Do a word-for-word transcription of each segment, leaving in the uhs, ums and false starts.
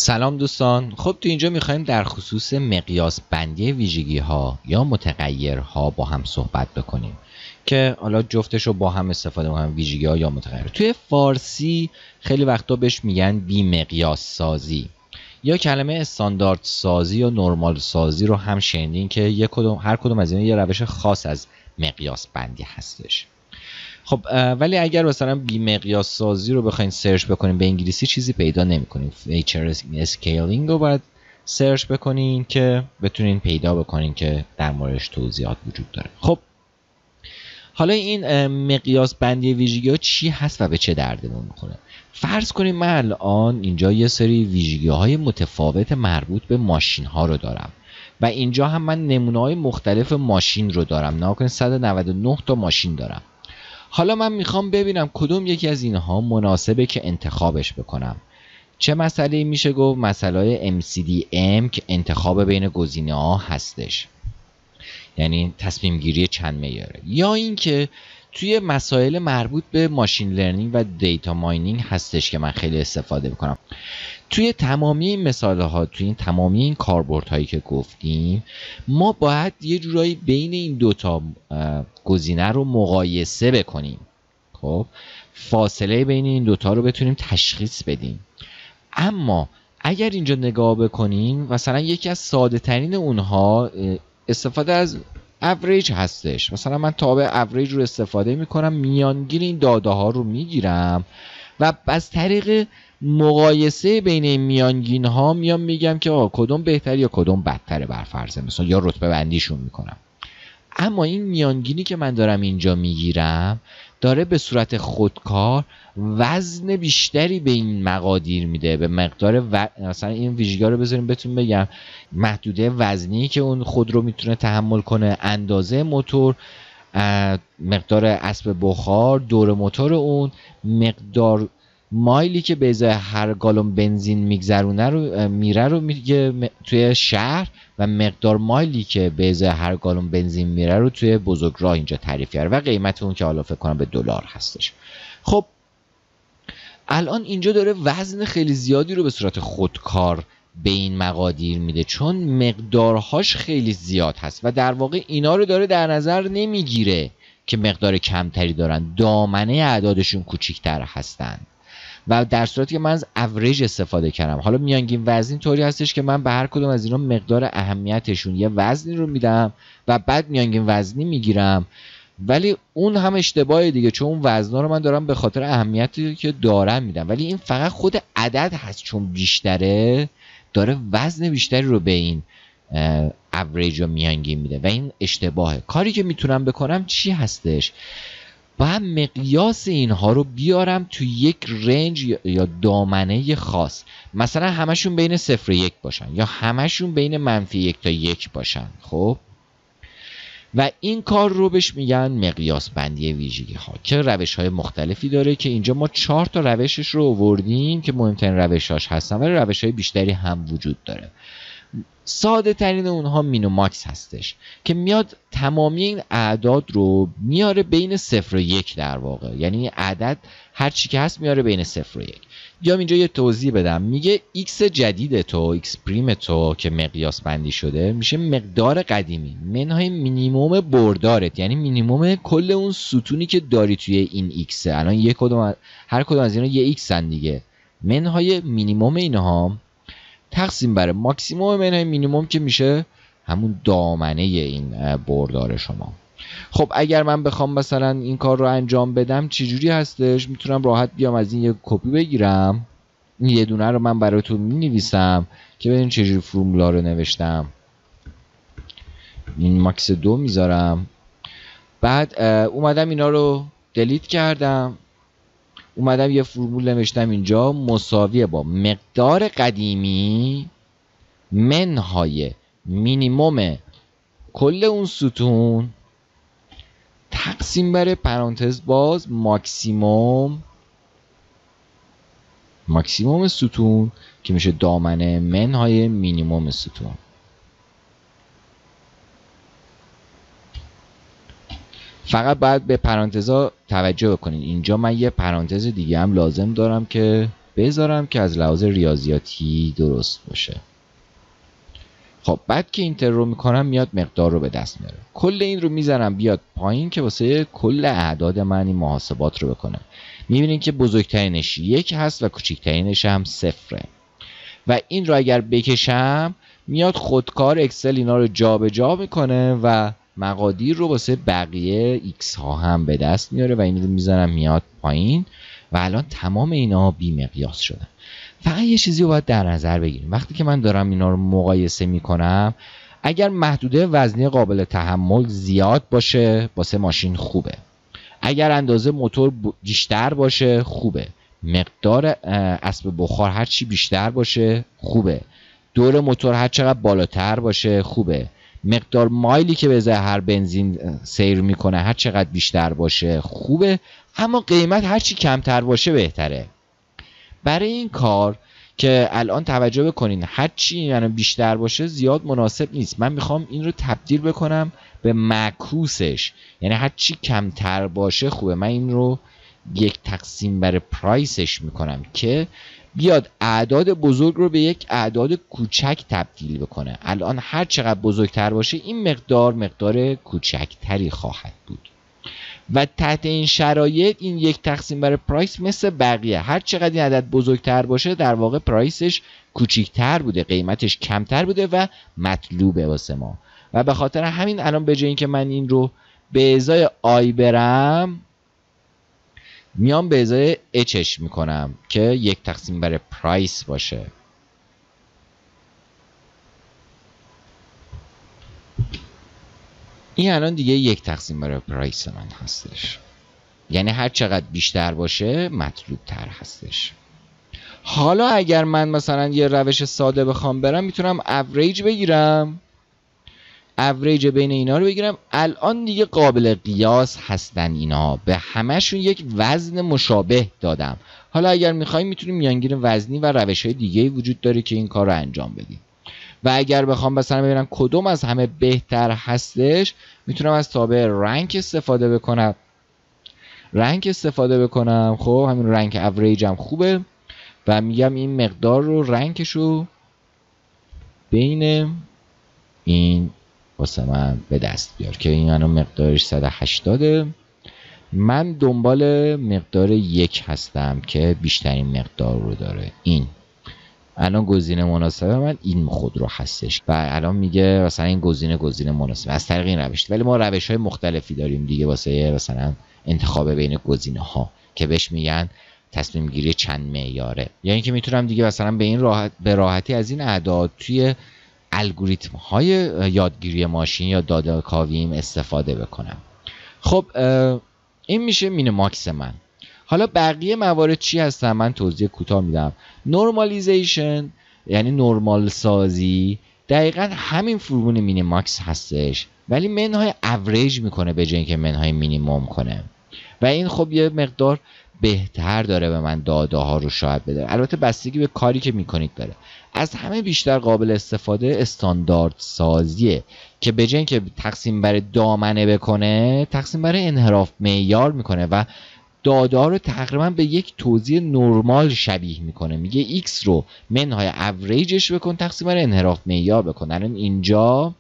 سلام دوستان. خب تو اینجا میخوایم در خصوص مقیاس بندی ویژگی ها یا متغیرها با هم صحبت بکنیم که حالا جفتش رو با هم استفاده میکنیم، ویژگی ها یا متغیر. توی فارسی خیلی وقتا بهش میگن بی مقیاس سازی یا کلمه استاندارد سازی یا نرمال سازی رو هم شنیدین که یک کدوم هر کدوم از این یه روش خاص از مقیاس بندی هستش. خب ولی اگر مثلا بی مقیاس سازی رو بخواید سرچ بکنیم به انگلیسی چیزی پیدا نمی‌کنیم. فیچر اسکیلینگ رو باید سرچ بکنین که بتونین پیدا بکنین که در موردش توضیحات وجود داره. خب حالا این مقیاس بندی ویژگی‌ها چی هست و به چه دردمون می‌خوره؟ فرض کنیم من الان اینجا یه سری ویژگی‌های متفاوت مربوط به ماشین‌ها رو دارم و اینجا هم من نمونه‌های مختلف ماشین رو دارم. نگاه کنید صد و نود و نه تا ماشین دارم. حالا من میخوام ببینم کدوم یکی از اینها مناسبه که انتخابش بکنم. چه مسئله میشه گفت؟ مسئله ام سی دی ام که انتخاب بین گزینه ها هستش، یعنی تصمیم گیری چند معیاره، یا اینکه توی مسائل مربوط به ماشین لرنینگ و دیتا ماینینگ هستش که من خیلی استفاده میکنم. توی تمامی این مثال ها، توی این تمامی این کاربرد هایی که گفتیم، ما باید یه جورایی بین این دوتا گزینه رو مقایسه بکنیم. خب فاصله بین این دوتا رو بتونیم تشخیص بدیم. اما اگر اینجا نگاه بکنیم، مثلا یکی از ساده ترین اونها استفاده از اوریج هستش. مثلا من تابع اوریج رو استفاده میکنم، میانگین این داده ها رو میگیرم و از طریق مقایسه بین این میانگین ها میام میگم که آه کدوم بهتر یا کدوم بدتره بر فرض مثلا، یا رتبه بندیشون میکنم. اما این میانگینی که من دارم اینجا میگیرم داره به صورت خودکار وزن بیشتری به این مقادیر میده، به مقدار و... مثلا این ویژگی رو بذاریم بهتون بگم، محدوده وزنی که اون خود رو میتونه تحمل کنه، اندازه موتور، مقدار اسب بخار، دور موتور اون، مقدار مایلی که به ازای هر گالون بنزین میگذرونه رو میره رو میگه توی شهر، و مقدار مایلی که به ازای هر گالون بنزین میره رو توی بزرگراه اینجا تعریف کرده و قیمت اون که حالا فکر کنم به دلار هستش. خب الان اینجا داره وزن خیلی زیادی رو به صورت خودکار به این مقادیر میده چون مقدارهاش خیلی زیاد هست و در واقع اینا رو داره در نظر نمیگیره که مقدار کمتری دارن، دامنه اعدادشون کوچیک‌تر هستن. و در صورتی که من از اوریج استفاده کردم، حالا میانگین وزن طوری هستش که من به هر کدوم از اینا مقدار اهمیتشون یه وزنی رو میدم و بعد میانگین وزنی میگیرم، ولی اون هم اشتباهه دیگه چون اون وزنا رو من دارم به خاطر اهمیتی که دارم میدم، ولی این فقط خود عدد هست چون بیشتره داره وزن بیشتری رو به این اوریج و میانگین میده و این اشتباهه. کاری که میتونم بکنم چی هستش؟ باید مقیاس اینها رو بیارم تو یک رنج یا دامنه خاص، مثلا همشون بین صفر و یک باشن یا همشون بین منفی یک تا یک باشن. خب و این کار رو بهش میگن مقیاس بندی ویژگی ها که روش های مختلفی داره که اینجا ما چهار تا روشش رو آوردیم که مهمترین روشاش هستن، ولی روش های بیشتری هم وجود داره. ساده ترین اونها مین و ماکس هستش که میاد تمامی این اعداد رو میاره بین صفر و یک، در واقع یعنی عدد هر چی که هست میاره بین صفر و یک. یا اینجا یه توضیح بدم، میگه x جدید تو، x پریم تو که مقیاس بندی شده میشه مقدار قدیمی منهای مینیموم بردارت، یعنی مینیموم کل اون ستونی که داری توی این x. الان یک کدوم هر کدوم از اینا یه x هن دیگه، منهای مینیموم اینها تقسیم بر ماکسیموم منهای مینیموم که میشه همون دامنه این بردار شما. خب اگر من بخوام مثلا این کار رو انجام بدم چجوری هستش؟ میتونم راحت بیام از این یه کپی بگیرم، این یه دونه رو من براتون مینویسم که ببینید چجوری فرمولا رو نوشتم. این ماکس دو میذارم، بعد اومدم اینا رو دلیت کردم، اومدم یه فرمول نوشتم اینجا مساویه با مقدار قدیمی منهای مینیموم کل اون ستون تقسیم بر پرانتز باز ماکسیموم ماکسیموم ستون که میشه دامنه منهای مینیموم ستون. فقط باید به پرانتزها توجه بکنید. اینجا من یه پرانتز دیگه هم لازم دارم که بذارم که از لحاظ ریاضیاتی درست باشه. خب بعد که اینتر رو میکنم میاد مقدار رو به دست میاره. کل این رو میذارم بیاد پایین که واسه کل اعداد من این محاسبات رو بکنه. میبینید که بزرگترینش یک هست و کوچکترینش هم صفره. و این رو اگر بکشم میاد خودکار اکسل اینا رو جابجا میکنه و مقادیر رو واسه بقیه ایکس ها هم به دست میاره و این رو میذارم میاد پایین و الان تمام اینا بی مقیاس شدن. فقط یه چیزی رو باید در نظر بگیریم. وقتی که من دارم اینا رو مقایسه میکنم، اگر محدوده وزنی قابل تحمل زیاد باشه واسه ماشین خوبه. اگر اندازه موتور بیشتر باشه خوبه. مقدار اسب بخار هر چی بیشتر باشه خوبه. دور موتور هر چقدر بالاتر باشه خوبه. مقدار مایلی که به هر بنزین سیر میکنه هر چقدر بیشتر باشه خوبه. اما قیمت هر چی کمتر باشه بهتره. برای این کار که الان توجه بکنین هر چی یعنی بیشتر باشه زیاد مناسب نیست. من میخوام این رو تبدیل بکنم به معکوسش، یعنی هر چی کمتر باشه خوبه. من این رو یک تقسیم بر پرایسش میکنم که بیاد اعداد بزرگ رو به یک اعداد کوچک تبدیل بکنه. الان هر چقدر بزرگتر باشه این مقدار مقدار کوچکتری خواهد بود و تحت این شرایط این یک تقسیم بر پرایس مثل بقیه هر چقدر این عدد بزرگتر باشه در واقع پرایسش کوچیکتر بوده، قیمتش کمتر بوده و مطلوبه واسه ما. و به خاطر همین الان به جای اینکه من این رو به ازای آی برم میام به ازای اچش میکنم که یک تقسیم بر پرایس باشه. این الان دیگه یک تقسیم بر پرایس من هستش، یعنی هر چقدر بیشتر باشه مطلوب تر هستش. حالا اگر من مثلا یه روش ساده بخوام برم میتونم اوریج بگیرم، اوریج بین اینا رو بگیرم. الان دیگه قابل قیاس هستن اینا، به همشون یک وزن مشابه دادم. حالا اگر میخوایم میتونیم میانگین وزنی و روش های دیگه وجود داره که این کار رو انجام بدیم. و اگر بخوام مثلا ببینم کدوم از همه بهتر هستش میتونم از تابع رنک استفاده بکنم رنک استفاده بکنم خب همین رنک اوریج هم خوبه و میگم این مقدار رو رنکش رو بین این واسه من به دست بیار که این الان مقدارش صد و هشتاد. من دنبال مقدار یک هستم که بیشترین مقدار رو داره. این الان گزینه مناسب من این خودرو هستش و الان میگه مثلا این گزینه گزینه مناسب از طریق این روش. ولی ما روش های مختلفی داریم دیگه واسه مثلا انتخاب بین گزینه ها که بهش میگن تصمیم گیری چند معیاره. یعنی که میتونم دیگه مثلا به این راحت به راحتی از این اعداد توی الگوریتم های یادگیری ماشین یا داده کاویم استفاده بکنم. خب این میشه مینیماکس من. حالا بقیه موارد چی هستن من توضیح کوتاه میدم. نورمالیزیشن یعنی نرمال سازی دقیقا همین فرمول مینیماکس هستش ولی منهای اوریج میکنه به جای اینکه منهای مینیمم کنه و این خب یه مقدار بهتر داره به من داده ها رو شاید بده. البته بستگی به کاری که میکنید داره. از همه بیشتر قابل استفاده استاندارد سازیه که به جای اینکه تقسیم بر دامنه بکنه تقسیم بر انحراف معیار میکنه و داده ها رو تقریبا به یک توزیع نرمال شبیه میکنه. میگه x رو منهای اوریجش بکن تقسیم بر انحراف معیار بکن. الان اینجا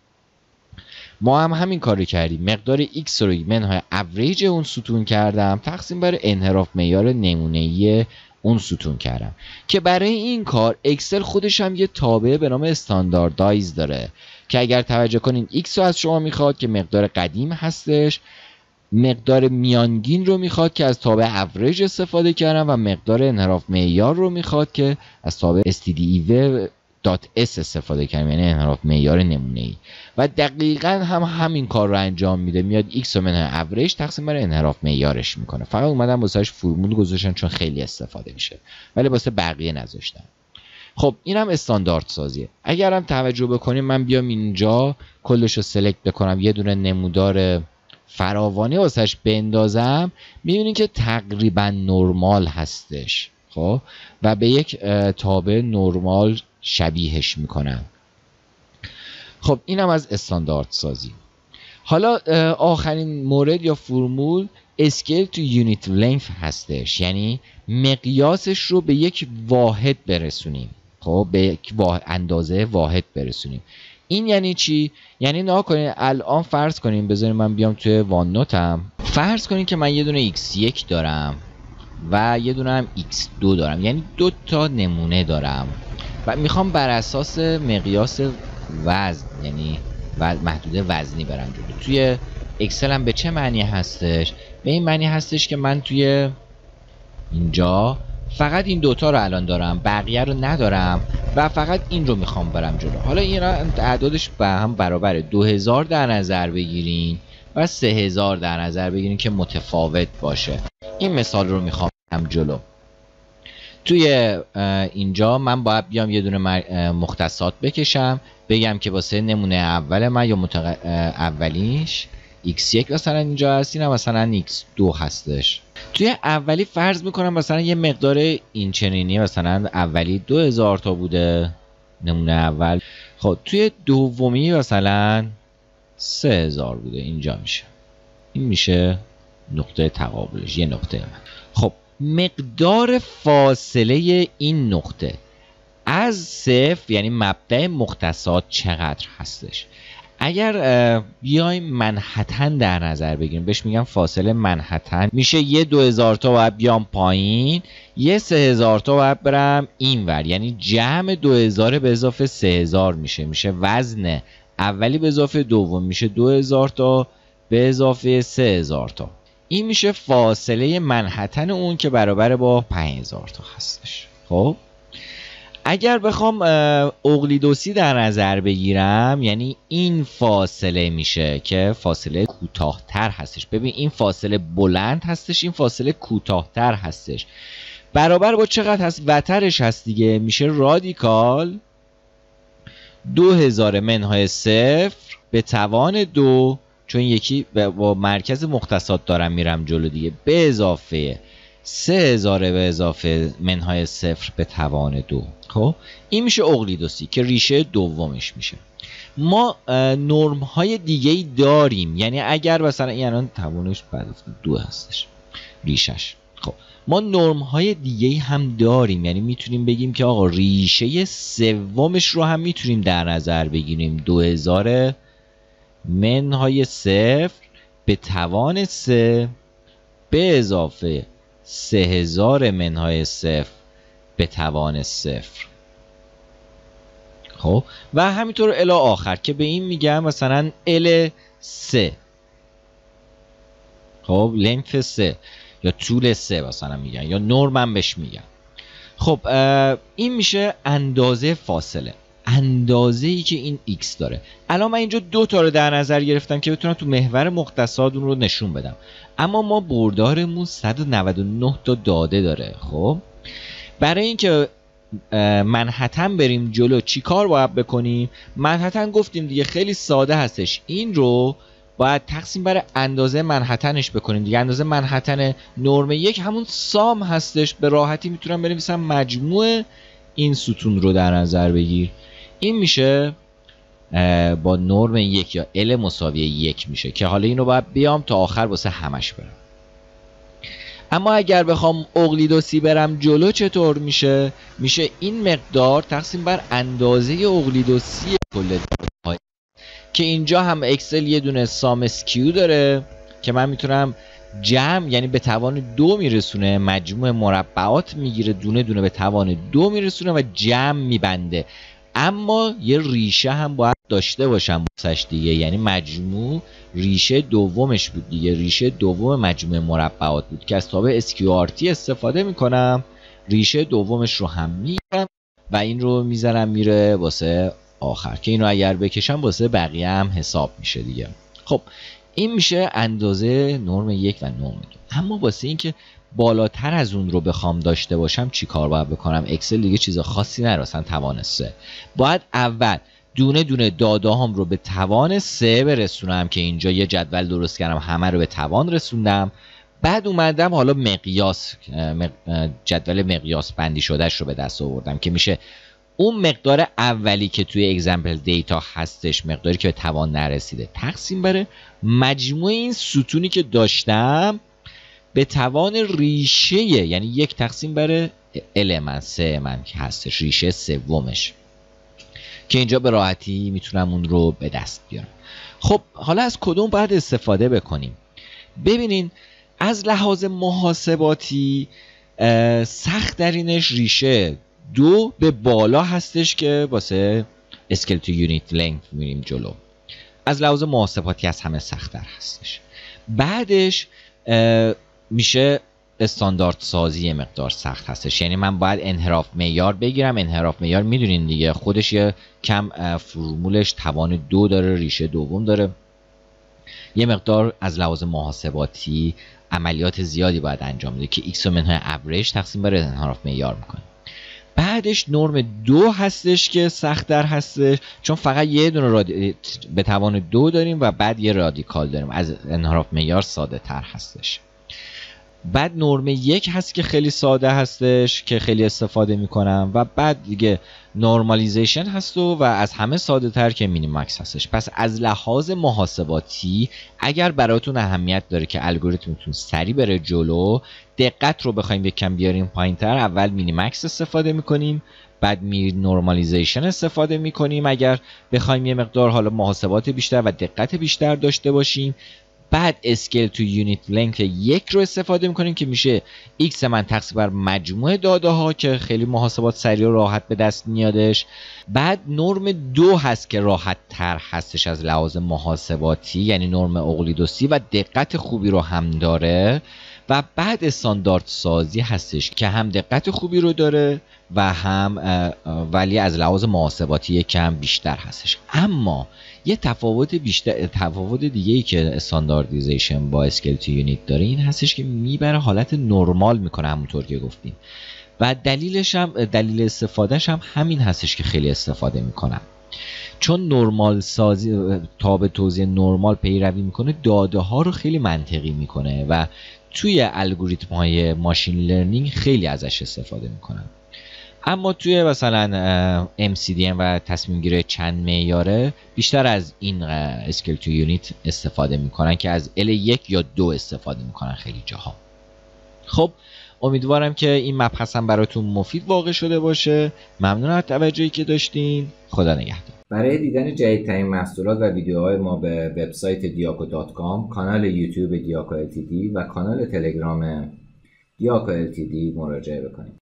ما هم همین کارو کردیم. مقدار x رو منهای اوریج اون ستون کردم تقسیم بر انحراف معیار نمونه‌ای اون ستون کردم که برای این کار اکسل خودش هم یه تابع به نام استانداردایز داره که اگر توجه کنین x رو از شما میخواد که مقدار قدیم هستش، مقدار میانگین رو میخواد که از تابع اوریج استفاده کردم و مقدار انحراف معیار رو میخواد که از تابع اس تی دی ای و دات اس استفاده کردم یعنی انحراف معیار نمونه‌ای و دقیقاً هم همین کار رو انجام میده. میاد x رو منهای اوریج تقسیم بر انحراف معیارش میکنه. فقط اومدم واسهش فرمول گذاشتن چون خیلی استفاده میشه ولی واسه بقیه نذاشتن. خب اینم استاندارد سازیه. اگرم توجه بکنیم من بیام اینجا کلش رو سلکت بکنم یه دونه نمودار فراوانی واسهش بندازم میبینید که تقریبا نرمال هستش خب و به یک تابع نرمال شبیهش میکنم. خب اینم از استاندارد سازی. حالا آخرین مورد یا فرمول اسکیل تو یونیت لنگث هستش، یعنی مقیاسش رو به یک واحد برسونیم. خب به یک اندازه واحد برسونیم. این یعنی چی؟ یعنی نها کنین الان فرض کنیم، بذارین من بیام توی وان نوتم، فرض کنین که من یه دونه ایکس یک دارم و یه دونه هم ایکس دو دارم، یعنی دو تا نمونه دارم و میخوام بر اساس مقیاس وزن، یعنی محدوده وزنی برم جلو. توی اکسل هم به چه معنی هستش؟ به این معنی هستش که من توی اینجا فقط این دوتا رو الان دارم، بقیه رو ندارم و فقط این رو میخوام برم جلو. حالا این اعدادش به هم برابره، دو هزار در نظر بگیرین و سه هزار در نظر بگیرین که متفاوت باشه. این مثال رو میخوام برم جلو. توی اینجا من باید بیام یه دونه مختصات بکشم، بگم که واسه نمونه اول من یا متق... اولیش ایکس یک مثلا اینجا هست، این مثلا ایکس دو هستش. توی اولی فرض میکنم مثلا یه مقدار این چنینی، مثلا اولی دو هزار تا بوده نمونه اول. خب توی دومی مثلا سه هزار بوده، اینجا میشه، این میشه نقطه تقابلش، یه نقطه من. خب مقدار فاصله این نقطه از صفر یعنی مبدأ مختصات چقدر هستش؟ اگر بیایم منحتن در نظر بگیریم، بهش میگم فاصله منحتن، میشه یه دو هزار تا باید بیام پایین، یه سه هزار تا باید برم این ور، یعنی جمع دو هزار به اضافه سه هزار میشه، میشه وزن اولی به اضافه دوم، میشه دو هزار تا به اضافه سه هزار تا. این میشه فاصله منحتن اون که برابر با پنج هزار تا هستش. خب اگر بخوام اقلیدوسی در نظر بگیرم، یعنی این فاصله میشه که فاصله کوتاه‌تر هستش. ببین این فاصله بلند هستش، این فاصله کوتاه‌تر هستش. برابر با چقدر هست؟ وترش هست دیگه، میشه رادیکال دو هزار منهای صفر به توان دو، چون یکی با مرکز مختصات دارم میرم جلو دیگه، به اضافه سه هزار به اضافه منهای صفر به توان دو. خب این میشه اقلیدوسی که ریشه دومش میشه. ما نرم های دیگه ای داریم، یعنی اگر مثلا این الان توانش بعد دو هستش ریشش. خب ما نرم های دیگه ای هم داریم، یعنی میتونیم بگیم که آقا ریشه سومش رو هم میتونیم در نظر بگیریم، دو هزار منهای صفر به توان سه به اضافه سه هزار منهای صفر به توان صفر. خب و همینطور الی آخر که به این میگم مثلا ال سه، خب لنگث سه یا طول سه مثلا میگن، یا نرمم بهش میگن. خب این میشه اندازه فاصله، اندازه ای که این x داره. الان من اینجا دو تا رو در نظر گرفتم که بتونم تو محور مختصات اون رو نشون بدم، اما ما بردارمون صد و نود و نه تا داده داره. خب برای اینکه منحتن بریم جلو چی کار باید بکنیم؟ منحتن گفتیم دیگه خیلی ساده هستش، این رو باید تقسیم بر اندازه منحتنش بکنیم دیگه. اندازه منحتن نرم یک همون سام هستش، به راحتی میتونم بنویسم مجموع این ستون رو در نظر بگیر. این میشه با نرم یک یا ال مساوی یک میشه که حالا اینو باید بیام تا آخر واسه همش برم. اما اگر بخوام اقلیدوسی برم جلو چطور میشه؟ میشه این مقدار تقسیم بر اندازه اقلیدوسی کل داده‌های که اینجا هم اکسل یه دونه سام اسکیو داره که من میتونم جمع، یعنی به توان دو میرسونه، مجموع مربعات میگیره دونه دونه به توان دو میرسونه و جمع میبنده. اما یه ریشه هم باید داشته باشم بسش دیگه، یعنی مجموع ریشه دومش بود دیگه، ریشه دوم مجموع مربعات بود که از تابع اس کیو آر تی استفاده میکنم، ریشه دومش رو هم میگیرم و این رو میذارم میره واسه آخر که اینو اگر بکشم واسه بقیه هم حساب میشه دیگه. خب این میشه اندازه نرم یک و نرم دو. اما واسه اینکه بالاتر از اون رو بخوام داشته باشم چی کار باید بکنم؟ اکسل دیگه چیز خاصی نداره، اصلا توان سه. باید اول دونه دونه داده هم رو به توان سه برسونم که اینجا یه جدول درست کردم همه رو به توان رسوندم. بعد اومدم حالا مقیاس جدول مقیاس بندی شدهش رو به دست آوردم که میشه اون مقدار اولی که توی اگزمپل دیتا هستش، مقداری که به توان نرسیده، تقسیم بر مجموع این ستونی که داشتم به توان ریشه، یعنی یک تقسیم بر ال من، سه من که هستش، ریشه سومش، که اینجا به راحتی میتونم اون رو به دست بیارم. خب حالا از کدوم باید استفاده بکنیم؟ ببینین از لحاظ محاسباتی سخت درینش ریشه دو به بالا هستش که واسه اسکیل تو یونیت لنگث میریم جلو، از لحاظ محاسباتی از همه سخت‌تر هستش. بعدش میشه استاندارد سازی مقدار سخت هستش، یعنی من باید انحراف معیار بگیرم. انحراف معیار میدونین دیگه خودش یه کم فرمولش توان دو داره، ریشه دوم داره، یه مقدار از لحاظ محاسباتی عملیات زیادی باید انجام بده که ایکس و منهای اوریج تقسیم بر انحراف معیار میکنه. بعدش نرم دو هستش که سخت در هستش، چون فقط یه دونه رادی... به توان دو داریم و بعد یه رادیکال داریم، از انحراف معیار ساده تر هستش. بعد نرم یک هست که خیلی ساده هستش که خیلی استفاده میکنم، و بعد دیگه نورمالیزیشن هست و, و از همه ساده تر که مینیمکس هستش. پس از لحاظ محاسباتی اگر براتون اهمیت داره که الگوریتمتون سریع بره جلو، دقت رو بخوایم یکم بیاریم پایین تر، اول مینیمکس استفاده میکنیم، بعد می نورمالیزیشن استفاده میکنیم اگر بخوایم یه مقدار حالا محاسبات بیشتر و دقت بیشتر داشته باشیم. بعد اسکیل تو یونیت لنگث یک رو استفاده میکنیم که میشه ایکس من تقسیم بر مجموع داده ها که خیلی محاسبات سریع و راحت به دست میادش. بعد نرم دو هست که راحت تر هستش از لحاظ محاسباتی، یعنی نرم اقلیدوسی و دقت خوبی رو هم داره. و بعد استاندارد سازی هستش که هم دقت خوبی رو داره و هم ولی از لحاظ محاسباتی کم بیشتر هستش. اما یه تفاوت بیشتر، تفاوت دیگه ای که استانداردیزیشن با اسکیل تو یونیت داره این هستش که میبره حالت نرمال میکنه، همونطور که گفتیم، و دلیلش هم دلیل استفادهش هم همین هستش که خیلی استفاده میکنم، چون نرمال سازی تا به توزیع نرمال پیروی میکنه، داده ها رو خیلی منطقی میکنه و توی الگوریتم های ماشین لرنینگ خیلی ازش استفاده میکنن. اما توی مثلا ام سی دی ام و تصمیم گیری چند معیاره بیشتر از این اسکیل تو یونیت استفاده میکنن که از ال یک یا دو استفاده میکنن خیلی جاها. خب امیدوارم که این مبحثم براتون مفید واقع شده باشه. ممنون از توجهی که داشتین. خدا نگهدار. برای دیدن جدیدترین محصولات و ویدیوهای ما به وبسایت دیاکو دات کام، کانال یوتیوب دیاکو ال تی دی و کانال تلگرام دیاکو ال تی دی مراجعه بکنید.